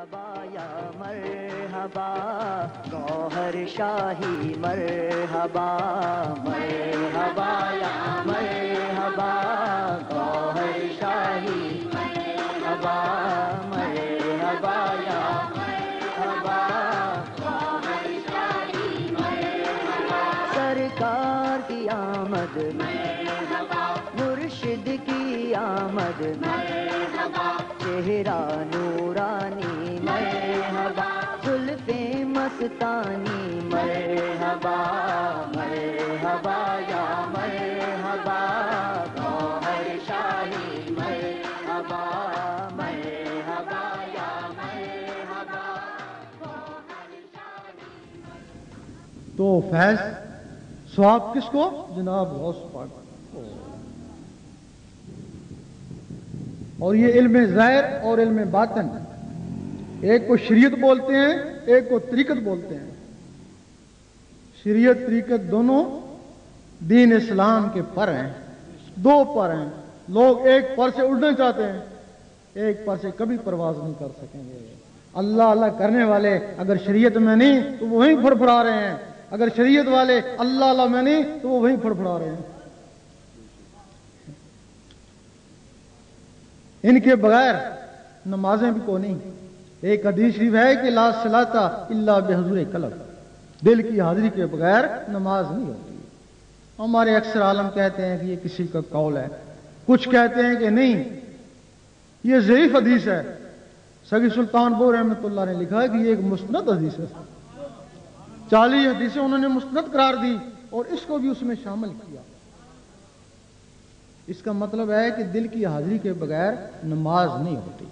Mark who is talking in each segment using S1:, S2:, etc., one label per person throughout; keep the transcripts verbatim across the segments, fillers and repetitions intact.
S1: مرحبا یا مرحبا گوہر شاہی مرحبا مرحبا یا مرحبا گوہر شاہی مرحبا مرحبا یا مرحبا گوہر شاہی مرحبا سرکار کی آمد مرحبا مرشد کی آمد مرحبا چہرہ نورانی مرحبا زلفیں مستانی مرحبا مرحبا یا مرحبا گوہر شاہی مرحبا مرحبا یا مرحبا گوہر شاہی.
S2: تو فیض ثواب کس کو؟ جناب غوث پاک. اور یہ علم ظاہر اور علم باطن، ایک کو شریعت بولتے ہیں، ایک کو طریقت بولتے ہیں. شریعت طریقت دونوں دین اسلام کے پر ہیں، دو پر ہیں. لوگ ایک پر سے اڑنا چاہتے ہیں، ایک پر سے کبھی پرواز نہیں کر سکیں گے. اللہ اللہ کرنے والے اگر شریعت میں نہیں تو وہ وہیں پھڑپھڑا رہے ہیں، اگر شریعت والے اللہ اللہ میں نہیں تو وہ وہیں پھڑپھڑا رہے ہیں. ان کے بغیر نمازیں بھی کو نہیں. ایک حدیث شریف ہے کہ لا صلاۃ الا بحضور قلب، دل کی حاضری کے بغیر نماز نہیں ہوتی. ہمارے اکثر عالم کہتے ہیں کہ یہ کسی کا قول ہے، کچھ کہتے ہیں کہ نہیں یہ ضعیف حدیث ہے. سگی سلطان بو رحمۃ اللہ نے لکھا ہے کہ یہ ایک مستند حدیث ہے. چالیس حدیثیں انہوں نے مستند قرار دی اور اس کو بھی اس میں شامل کیا. اس کا مطلب ہے کہ دل کی حاضری کے بغیر نماز نہیں ہوتی.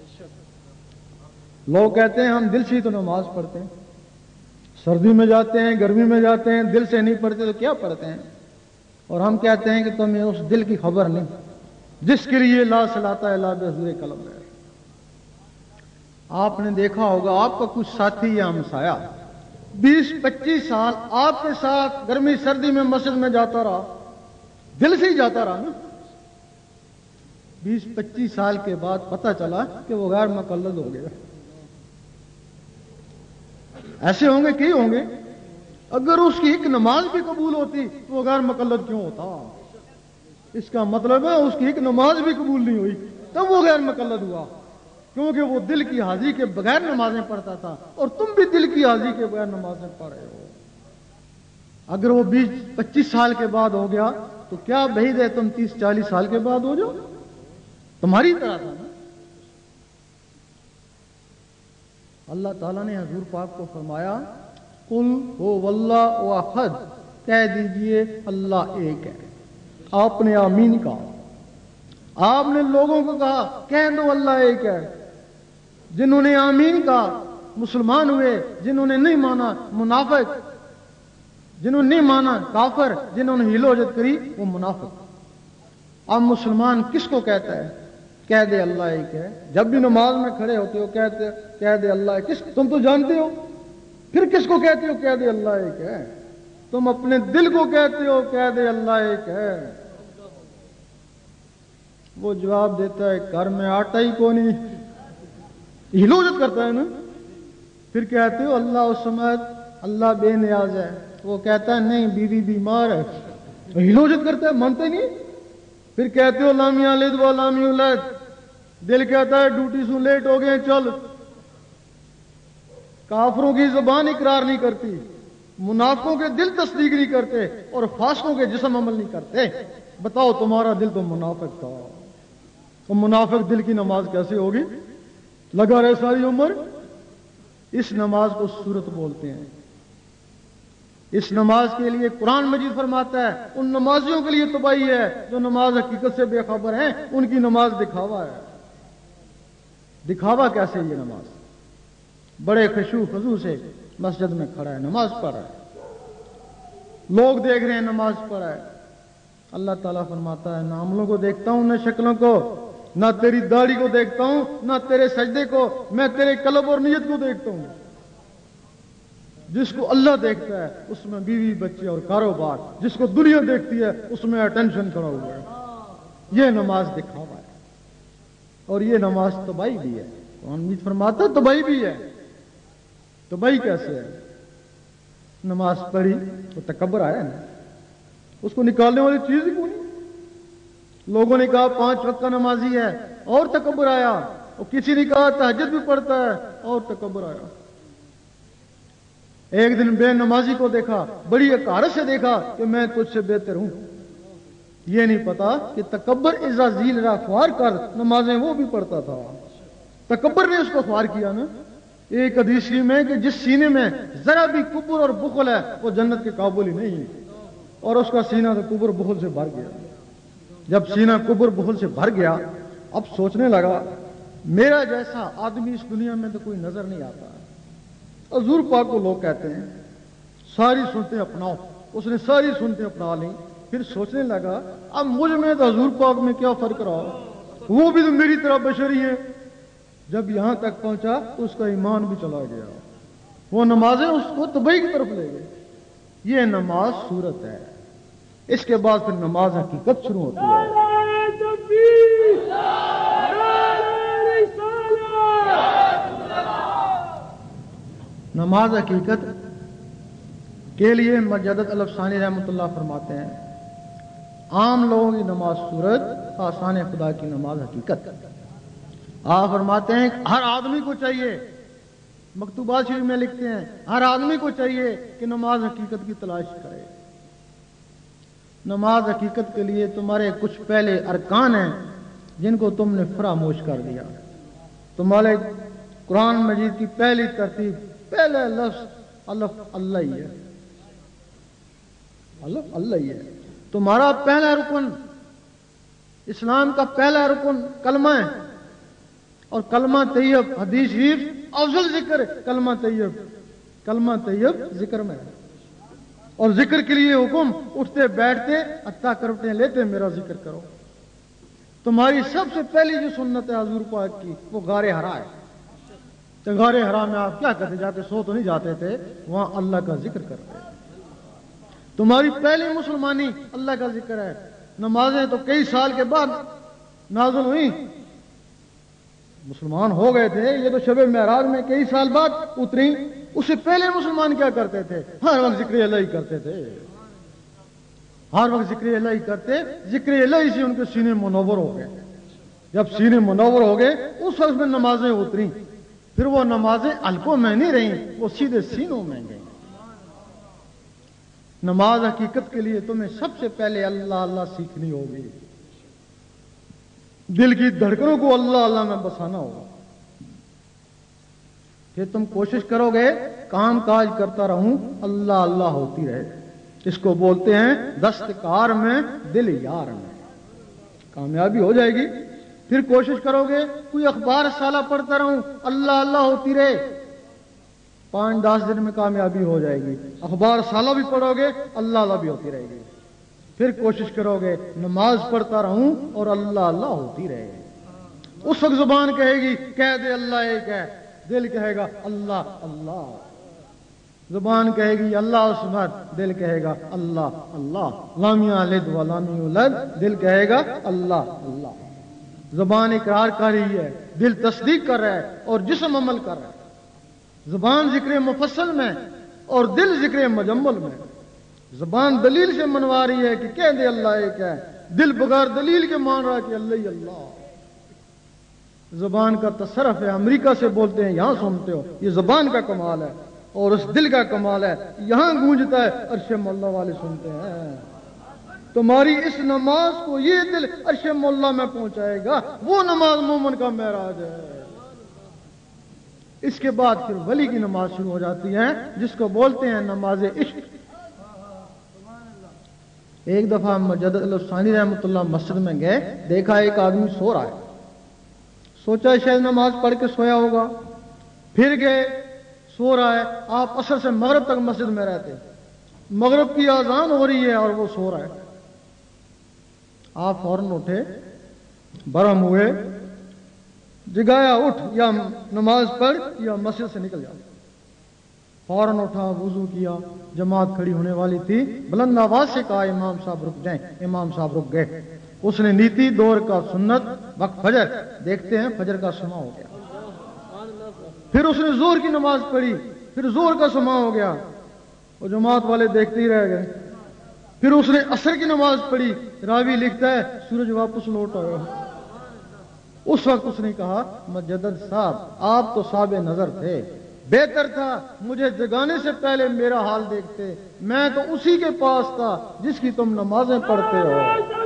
S2: لوگ کہتے ہیں ہم دل سے ہی تو نماز پڑھتے ہیں، سردی میں جاتے ہیں گرمی میں جاتے ہیں، دل سے نہیں پڑھتے تو کیا پڑھتے ہیں؟ اور ہم کہتے ہیں کہ تمہیں اس دل کی خبر نہیں جس کے لیے لا صلاۃ الا بحضور قلب ہے. آپ نے دیکھا ہوگا آپ کا کچھ ساتھی یا ہمسایہ بیس پچیس سال آپ کے ساتھ گرمی سردی میں مسجد میں جاتا رہا، دل سے ہی جاتا رہا نا. بیس پچیس سال کے بعد پتہ چلا کہ وہ غیر مقلد ہو گیا. ایسے ہوں گے کئی ہوں گے. اگر اس کی ایک نماز بھی قبول ہوتی تو وہ غیر مقلد کیوں ہوتا؟ اس کا مطلب ہے اس کی ایک نماز بھی قبول نہیں ہوئی تب وہ غیر مقلد ہوا، کیونکہ وہ دل کی حاضری کے بغیر نمازیں پڑھتا تھا اور تم بھی دل کی حاضری کے بغیر نمازیں پڑھ رہے ہو. اگر وہ بیس پچیس سال کے بعد ہو گیا تو کیا بعید ہے تم تیس چالیس سال کے بعد ہو جاؤ؟ تمہاری طرح تھا نا. اللہ تعالیٰ نے حضور پاک کو فرمایا قل هو اللہ احد، کہہ دیجئے اللہ ایک ہے. آپ نے آمین کہا. آپ نے لوگوں کو کہا کہہ دو اللہ ایک ہے. جنہوں نے آمین کہا مسلمان ہوئے، جنہوں نے نہیں مانا منافق، جنہوں نے نہیں مانا کافر، جنہوں نے ہیل و جت کری وہ منافق. اب مسلمان کس کو کہتا ہے؟ کہہ دے اللہ ایک ہے. جب بھی نماز میں کھڑے ہوتے ہو کہتے کہہ دے اللہ ایک. کس تم تو جانتے ہو، پھر کس کو کہتے ہو کہہ دے اللہ ایک ہے؟ تم اپنے دل کو کہتے ہو کہہ دے اللہ ایک ہے. وہ جواب دیتا ہے گھر میں آٹا ہی کو نہیں، ہیل و جت کرتا ہے نا. پھر کہتے ہو اللہ الصمد، اللہ بے نیاز ہے. وہ کہتا ہے نہیں بیوی بیمار ہے، ہیل و جت کرتا ہے، مانتے نہیں. پھر کہتے ہو لامی الد و لامی اولد، دل کہتا ہے ڈیوٹی سے لیٹ ہو گئے چل. کافروں کی زبان اقرار نہیں کرتی، منافقوں کے دل تصدیق نہیں کرتے اور فاسقوں کے جسم عمل نہیں کرتے. بتاؤ تمہارا دل تو منافق تھا، تو منافق دل کی نماز کیسے ہوگی؟ لگا رہے ساری عمر. اس نماز کو صورت بولتے ہیں. اس نماز کے لیے قرآن مجید فرماتا ہے ان نمازیوں کے لیے تباہی ہے جو نماز حقیقت سے بے خبر ہیں، ان کی نماز دکھاوا ہے. دکھاوا کیسے؟ یہ نماز بڑے خشوع خضوع سے مسجد میں کھڑا ہے، نماز پڑھ رہا ہے، لوگ دیکھ رہے ہیں نماز پڑھ رہا ہے. اللہ تعالیٰ فرماتا ہے نہ عملوں کو دیکھتا ہوں نہ شکلوں کو، نہ تیری داڑھی کو دیکھتا ہوں نہ تیرے سجدے کو، میں تیرے قلب اور نیت کو دیکھتا ہوں. جس کو اللہ دیکھتا ہے اس میں بیوی بچے اور کاروبار، جس کو دنیا دیکھتی ہے اس میں اٹینشن کرا ہوا ہے. یہ نماز دکھاوا ہے اور یہ نماز تباہی بھی ہے. قرآن مجید فرماتا ہے تباہی بھی ہے. تباہی کیسے ہے؟ نماز پڑھی تو تکبر آیا نا, اس کو نکالنے والی چیز ہی کوئی نہیں. لوگوں نے کہا پانچ وقت کا نمازی ہے اور تکبر آیا, اور کسی نے کہا تہجد بھی پڑھتا ہے اور تکبر آیا. ایک دن بے نمازی کو دیکھا, بڑی حقارت سے دیکھا کہ میں تجھ سے بہتر ہوں. یہ نہیں پتا کہ تکبر اذا ذیل را خوار کر, نمازیں وہ بھی پڑھتا تھا. تکبر نے اس کو خوار کیا نا. ایک حدیث میں کہ جس سینے میں ذرا بھی کبر اور بخل ہے وہ جنت کے قابل ہی نہیں, اور اس کا سینہ تو کبر بخل سے بھر گیا. جب سینہ کبر بخل سے بھر گیا, اب سوچنے لگا میرا جیسا آدمی اس دنیا میں تو کوئی نظر نہیں آتا. حضور پاک کو لوگ کہتے ہیں ساری سنتے اپناؤ, اس نے ساری سنتے اپنا لی. پھر سوچنے لگا اب مجھ میں تو حضور پاک میں کیا فرق رہا, وہ بھی تو میری طرح بشری ہے. جب یہاں تک پہنچا تو اس کا ایمان بھی چلا گیا. وہ نمازیں اس کو تباہی کی طرف لے گئی. یہ نماز صورت ہے. اس کے بعد پھر نماز حقیقت شروع ہوتی ہے. نماز حقیقت کے لیے مجدد الافسانی رحمۃ اللہ فرماتے ہیں عام لوگوں کی نماز صورت, آسان خدا کی نماز حقیقت. آپ فرماتے ہیں ہر آدمی کو چاہیے, مکتوبات شریف میں لکھتے ہیں ہر آدمی کو چاہیے کہ نماز حقیقت کی تلاش کرے. نماز حقیقت کے لیے تمہارے کچھ پہلے ارکان ہیں جن کو تم نے فراموش کر دیا. تمہارے قرآن مجید کی پہلی ترتیب, پہلا لفظ الف اللہ ہی ہے. الف اللہ ہی ہے. تمہارا پہلا رکن, اسلام کا پہلا رکن کلمہ ہے, اور کلمہ طیب حدیث شریف افضل ذکر ہے. کلمہ طیب کلمہ طیب ذکر میں ہے, اور ذکر کے لیے حکم اٹھتے بیٹھتے حتیٰ کروٹیں لیتے میرا ذکر کرو. تمہاری سب سے پہلی جو سنت ہے حضور پاک کی وہ غار حرا ہے. تو غار حرا میں آپ کیا کرتے, جاتے سو تو نہیں جاتے تھے, وہاں اللہ کا ذکر کرتے. تمہاری پہلی مسلمانی اللہ کا ذکر ہے. نمازیں تو کئی سال کے بعد نازل ہوئی, مسلمان ہو گئے تھے, یہ تو شب معراج میں کئی سال بعد اتری. اس سے پہلے مسلمان کیا کرتے تھے, ہر وقت ذکر الہی کرتے تھے. ہر وقت ذکر الہی کرتے, ذکر الہی سے ان کے سینے منور ہو گئے. جب سینے منور ہو گئے اس وقت میں نمازیں اتری. پھر وہ نمازیں حلقوں میں نہیں رہیں, وہ سیدھے سینوں میں گئیں. نماز حقیقت کے لیے تمہیں سب سے پہلے اللہ اللہ سیکھنی ہوگی. دل کی دھڑکنوں کو اللہ اللہ میں بسانا ہوگا. پھر تم کوشش کرو گے کام کاج کرتا رہوں اللہ اللہ ہوتی رہے. اس کو بولتے ہیں دستکار میں دل یار میں, کامیابی ہو جائے گی. پھر کوشش کرو گے کوئی اخبار سالہ پڑھتا رہوں اللہ اللہ ہوتی رہے, پانچ دس دن میں کامیابی ہو جائے گی. اخبار سالہ بھی پڑھو گے اللہ اللہ بھی ہوتی رہے گی. پھر کوشش کرو گے نماز پڑھتا رہوں اور اللہ اللہ ہوتی رہے گی. اس وقت زبان کہے گی کہہ دے اللہ ایک ہے, دل کہے گا اللہ اللہ. زبان کہے گی اللہ عصمت, دل کہے گا اللہ اللہ. لام یلد ولم یولد, دل کہے گا اللہ اللہ. زبان اقرار کر رہی ہے, دل تصدیق کر رہا ہے اور جسم عمل کر رہا ہے. زبان ذکر مفصل میں اور دل ذکر مجمل میں. زبان دلیل سے منوا رہی ہے کہ کہہ دے اللہ ایک ہے, دل بغیر دلیل کے مان رہا کہ اللہ ہی اللہ. زبان کا تصرف ہے, امریکہ سے بولتے ہیں یہاں سنتے ہو, یہ زبان کا کمال ہے. اور اس دل کا کمال ہے, یہاں گونجتا ہے عرش مولا والے سنتے ہیں. تمہاری اس نماز کو یہ دل عرش مولا میں پہنچائے گا, وہ نماز مومن کا معراج ہے. اس کے بعد پھر ولی کی نماز شروع ہو جاتی ہے جس کو بولتے ہیں نماز عشق. ایک دفعہ مجدد الافسانی رحمۃ اللہ مسجد میں گئے, دیکھا ایک آدمی سو رہا ہے. سوچا شاید نماز پڑھ کے سویا ہوگا. پھر گئے, سو رہا ہے. آپ عصر سے مغرب تک مسجد میں رہتے, مغرب کی اذان ہو رہی ہے اور وہ سو رہا ہے. آپ فوراً اٹھے, برہم ہوئے, جگایا اٹھ یا نماز پڑھ یا مسجد سے نکل جا. فوراً اٹھا, وضو کیا, جماعت کھڑی ہونے والی تھی, بلند آواز سے کہا امام صاحب رک جائیں. امام صاحب رک گئے. اس نے نیتی دور کا سنت وقت فجر, دیکھتے ہیں فجر کا سما ہو گیا. پھر اس نے زور کی نماز پڑھی، پھر زور کا سما ہو گیا، اور جماعت والے دیکھتے ہی رہ گئے۔ پھر اس نے عصر کی نماز پڑھی، راوی لکھتا ہے سورج واپس لوٹ آیا۔ اس وقت اس نے کہا مجدد صاحب آپ تو صاحب نظر تھے، بہتر تھا مجھے جگانے سے پہلے میرا حال دیکھتے، میں تو اسی کے پاس تھا جس کی تم نمازیں پڑھتے ہو۔